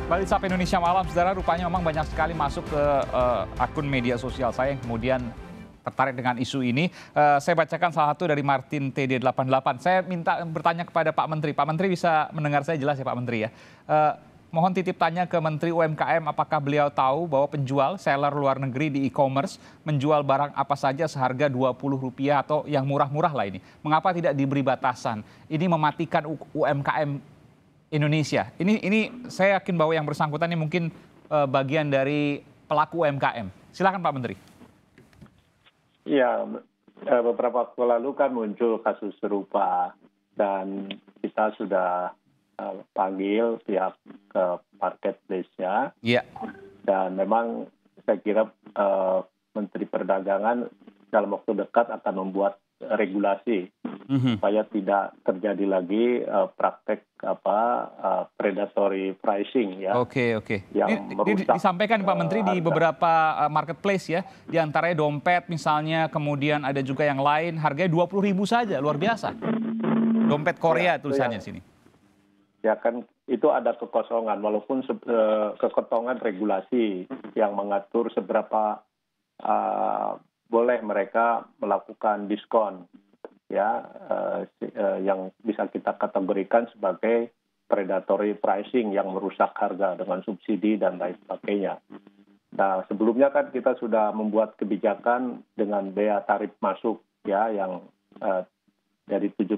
Kembali Sapa Indonesia Malam, saudara, rupanya memang banyak sekali masuk ke akun media sosial saya yang kemudian tertarik dengan isu ini. Saya bacakan salah satu dari Martin TD88. Saya minta bertanya kepada Pak Menteri. Pak Menteri bisa mendengar saya jelas ya Pak Menteri ya. Mohon titip tanya ke Menteri UMKM, apakah beliau tahu bahwa penjual seller luar negeri di e-commerce menjual barang apa saja seharga Rp20 atau yang murah-murah lah ini. Mengapa tidak diberi batasan? Ini mematikan UMKM Indonesia. Ini saya yakin bahwa yang bersangkutan ini mungkin bagian dari pelaku UMKM. Silakan Pak Menteri. Ya, beberapa waktu lalu kan muncul kasus serupa dan kita sudah panggil pihak ke marketplace-nya. Iya. Dan memang saya kira Menteri Perdagangan dalam waktu dekat akan membuat regulasi supaya tidak terjadi lagi praktek predatory pricing ya. Oke. Ini disampaikan Pak Menteri di beberapa marketplace ya, di antaranya dompet misalnya, kemudian ada juga yang lain harganya Rp20.000 saja, luar biasa. Dompet Korea tulisannya di sini. Ya kan itu ada kekosongan, walaupun kekosongan regulasi yang mengatur seberapa boleh mereka melakukan diskon ya, yang bisa kita kategorikan sebagai predatory pricing yang merusak harga dengan subsidi dan lain sebagainya. Nah, sebelumnya kan kita sudah membuat kebijakan dengan bea tarif masuk ya, yang dari $75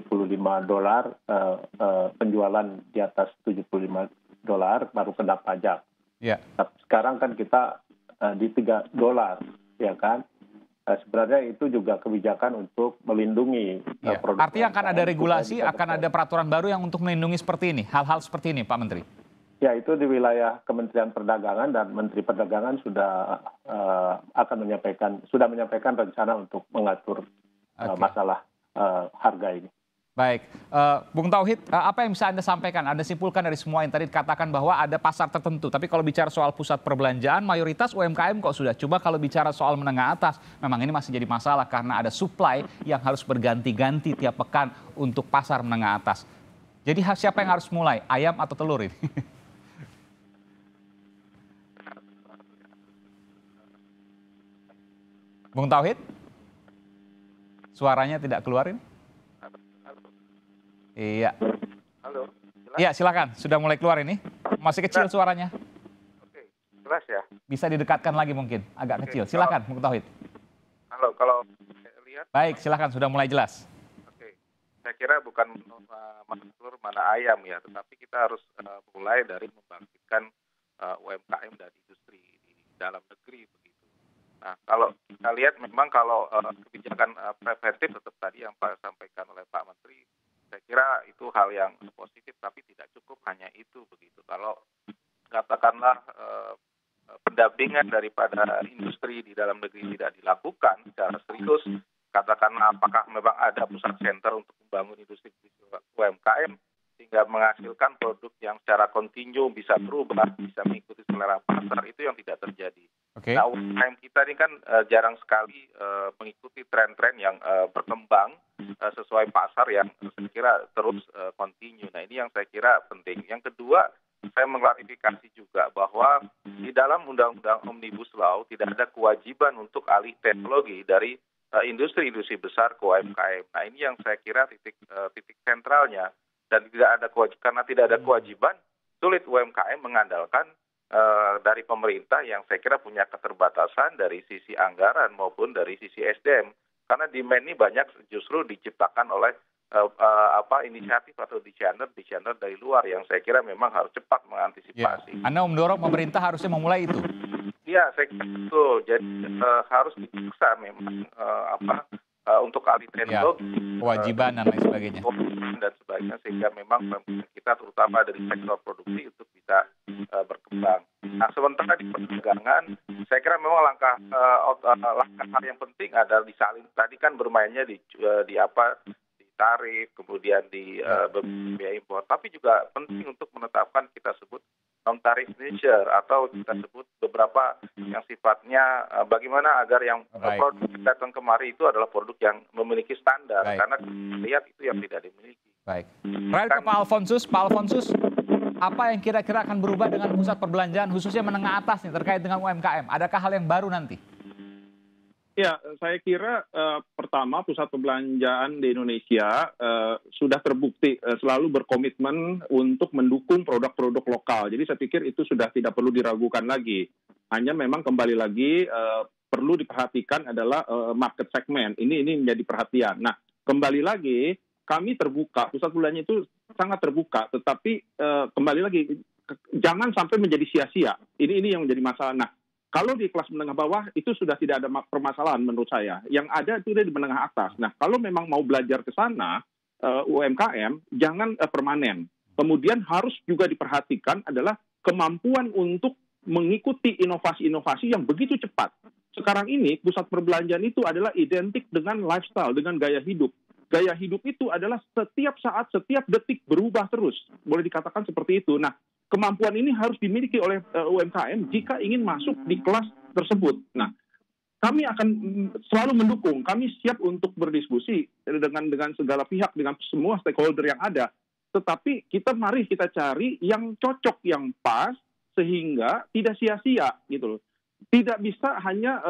penjualan di atas $75 baru kena pajak. Yeah. Sekarang kan kita di $3 ya kan. Sebenarnya itu juga kebijakan untuk melindungi produk. Artinya akan ada regulasi, akan ada peraturan baru yang untuk melindungi seperti ini, hal-hal seperti ini, Pak Menteri. Ya, itu di wilayah Kementerian Perdagangan, dan Menteri Perdagangan sudah menyampaikan rencana untuk mengatur masalah harga ini. Baik, Bung Tauhid, apa yang bisa Anda sampaikan? Anda simpulkan dari semua yang tadi dikatakan bahwa ada pasar tertentu. Tapi kalau bicara soal pusat perbelanjaan, mayoritas UMKM kok sudah. Coba kalau bicara soal menengah atas, memang ini masih jadi masalah karena ada supply yang harus berganti-ganti tiap pekan untuk pasar menengah atas. Jadi siapa yang harus mulai, ayam atau telur ini? Bung Tauhid? Suaranya tidak keluarin? Iya. Halo. Iya, silakan. Sudah mulai keluar ini. Masih kecil suaranya. Oke, jelas ya. Bisa didekatkan lagi mungkin, agak kecil. Silakan, Bung Tauhid. Halo, kalau lihat. Baik, silakan. Sudah mulai jelas. Oke, saya kira bukan mana telur mana ayam ya, tetapi kita harus mulai dari membangkitkan UMKM dan industri di dalam negeri begitu. Nah, kalau kita lihat memang kalau kebijakan preventif tetap tadi yang Pak sampaikan oleh Pak Menteri. Saya kira itu hal yang positif, tapi tidak cukup hanya itu begitu. Kalau katakanlah pendampingan daripada industri di dalam negeri tidak dilakukan secara serius, katakanlah apakah memang ada pusat center untuk membangun industri UMKM sehingga menghasilkan produk yang secara kontinu bisa berubah, bisa mengikuti selera pasar, itu yang tidak terjadi. Okay. Nah, UMKM kita ini kan jarang sekali mengikuti tren-tren yang berkembang sesuai pasar yang saya kira terus kontinu. Nah, ini yang saya kira penting. Yang kedua, saya mengklarifikasi juga bahwa di dalam Undang-Undang Omnibus Law tidak ada kewajiban untuk alih teknologi dari industri-industri besar ke UMKM. Nah, ini yang saya kira titik sentralnya, dan karena tidak ada kewajiban, sulit UMKM mengandalkan dari pemerintah yang saya kira punya keterbatasan dari sisi anggaran maupun dari sisi SDM. Karena demand ini banyak justru diciptakan oleh inisiatif atau desainer dari luar yang saya kira memang harus cepat mengantisipasi. Anda mendorong pemerintah harusnya memulai itu. Iya, saya kira itu. Jadi harus dipaksa memang untuk alih teknologi, kewajiban dan lain sebagainya. Dan sebagainya, sehingga memang kita terutama dari sektor produksi untuk bisa berkembang. Nah, sementara di perdagangan, saya kira memang langkah yang penting adalah disalin. Tadi kan bermainnya di tarif, kemudian di biaya impor. Tapi juga penting untuk menetapkan kita sebut non-tarif nature, atau kita sebut beberapa yang sifatnya bagaimana agar yang produk yang datang kemari itu adalah produk yang memiliki standar. Karena lihat itu yang tidak dimiliki. Baik. Terakhir ke Pak Alfonsus. Pak Alfonsus. Apa yang kira-kira akan berubah dengan pusat perbelanjaan khususnya menengah atas nih terkait dengan UMKM? Adakah hal yang baru nanti? Ya, saya kira pertama pusat perbelanjaan di Indonesia sudah terbukti selalu berkomitmen untuk mendukung produk-produk lokal. Jadi saya pikir itu sudah tidak perlu diragukan lagi. Hanya memang kembali lagi perlu diperhatikan adalah market segment. Ini menjadi perhatian. Nah, kembali lagi kami terbuka, pusat perbelanjaan itu sangat terbuka, tetapi kembali lagi jangan sampai menjadi sia-sia. Ini yang menjadi masalah. Nah, kalau di kelas menengah bawah itu sudah tidak ada permasalahan menurut saya. Yang ada itu di menengah atas. Nah, kalau memang mau belajar ke sana, UMKM jangan permanen. Kemudian harus juga diperhatikan adalah kemampuan untuk mengikuti inovasi-inovasi yang begitu cepat. Sekarang ini pusat perbelanjaan itu adalah identik dengan lifestyle, dengan gaya hidup. Gaya hidup itu adalah setiap saat, setiap detik berubah terus. Boleh dikatakan seperti itu. Nah, kemampuan ini harus dimiliki oleh UMKM jika ingin masuk di kelas tersebut. Nah, kami akan selalu mendukung. Kami siap untuk berdiskusi dengan segala pihak, dengan semua stakeholder yang ada. Tetapi mari kita cari yang cocok, yang pas, sehingga tidak sia-sia gitu loh. Tidak bisa hanya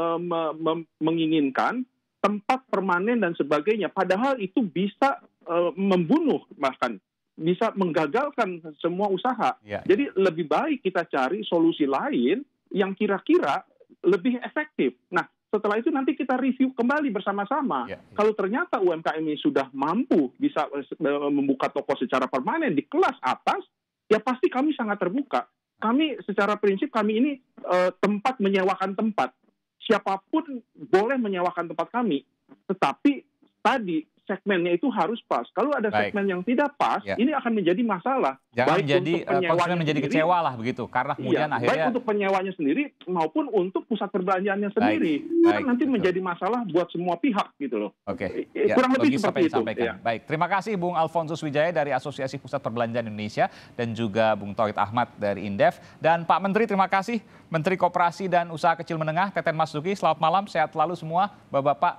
menginginkan tempat permanen dan sebagainya. Padahal itu bisa membunuh bahkan. Bisa menggagalkan semua usaha. Ya. Jadi lebih baik kita cari solusi lain yang kira-kira lebih efektif. Nah, setelah itu nanti kita review kembali bersama-sama. Ya. Kalau ternyata UMKM ini sudah mampu bisa membuka toko secara permanen di kelas atas, ya pasti kami sangat terbuka. Kami secara prinsip kami ini tempat menyewakan tempat. Siapapun boleh menyewakan tempat kami. Tetapi tadi segmennya itu harus pas. Kalau ada segmen yang tidak pas, ini akan menjadi masalah. Jangan baik menjadi untuk penyewanya menjadi sendiri, kecewa lah begitu. Karena kemudian akhirnya baik untuk penyewanya sendiri maupun untuk pusat perbelanjaannya sendiri. Kan nanti menjadi masalah buat semua pihak gitu loh. Oke. Kurang lebih seperti itu. Ya. Baik, terima kasih Bung Alfonsus Wijaya dari Asosiasi Pusat Perbelanjaan Indonesia dan juga Bung Tauhid Ahmad dari Indef. Dan Pak Menteri, terima kasih. Menteri Koperasi dan Usaha Kecil Menengah Teten Mas Duki. Selamat malam, sehat selalu semua Bapak-bapak.